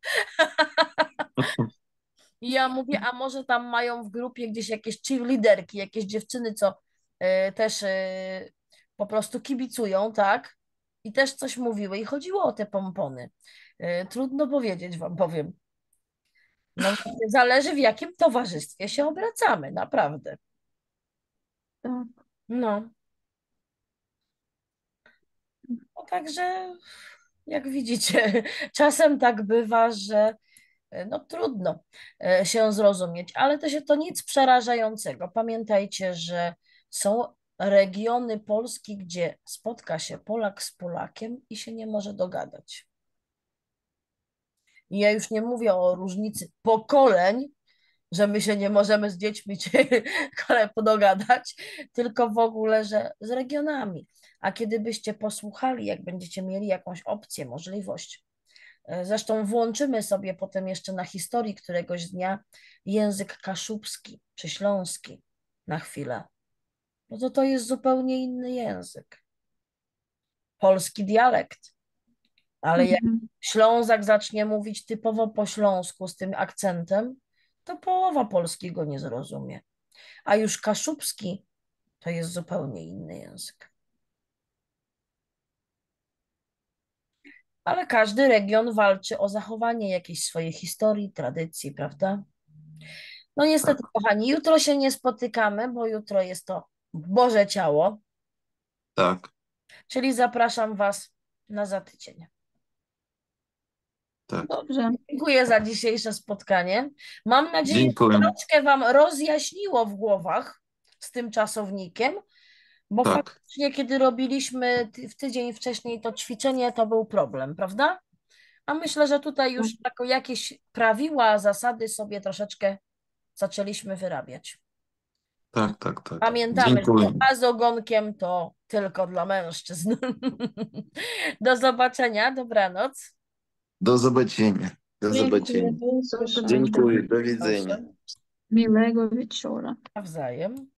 I ja mówię, a może tam mają w grupie gdzieś jakieś cheerleaderki, jakieś dziewczyny, co y, też y, po prostu kibicują, tak? I też coś mówiły i chodziło o te pompony. Y, trudno powiedzieć, wam powiem. No, właśnie zależy w jakim towarzystwie się obracamy, naprawdę. Tak. No, no także jak widzicie, czasem tak bywa, że e, no trudno e, się zrozumieć, ale to się to nic przerażającego. Pamiętajcie, że są regiony Polski, gdzie spotka się Polak z Polakiem i się nie może dogadać. I ja już nie mówię o różnicy pokoleń, że my się nie możemy z dziećmi dogadać, tylko w ogóle, że z regionami. A kiedy byście posłuchali, jak będziecie mieli jakąś opcję, możliwość, e, zresztą włączymy sobie potem jeszcze na historii któregoś dnia język kaszubski czy śląski na chwilę, no to to jest zupełnie inny język. Polski dialekt, ale jak Mhm. Ślązak zacznie mówić typowo po śląsku z tym akcentem, to połowa Polski go nie zrozumie. A już kaszubski to jest zupełnie inny język. Ale każdy region walczy o zachowanie jakiejś swojej historii, tradycji, prawda? No niestety, Tak, kochani, jutro się nie spotykamy, bo jutro jest to Boże Ciało, tak, czyli zapraszam Was na za tydzień. tak. Dobrze. Dziękuję za dzisiejsze spotkanie. Mam nadzieję, że Dziękuję. troszkę Wam rozjaśniło w głowach z tym czasownikiem, bo Tak, faktycznie, kiedy robiliśmy ty- w tydzień wcześniej to ćwiczenie, to był problem, prawda? A myślę, że tutaj już jako jakieś prawiła, zasady sobie troszeczkę zaczęliśmy wyrabiać. tak, tak, tak. Pamiętamy, że Dziękuję. a z ogonkiem to tylko dla mężczyzn. Do zobaczenia, dobranoc. Do zobaczenia. Do Dziękuję, zobaczenia. do usłyszenia. Dziękuję. Do widzenia. Proszę, Miłego wieczora. nawzajem.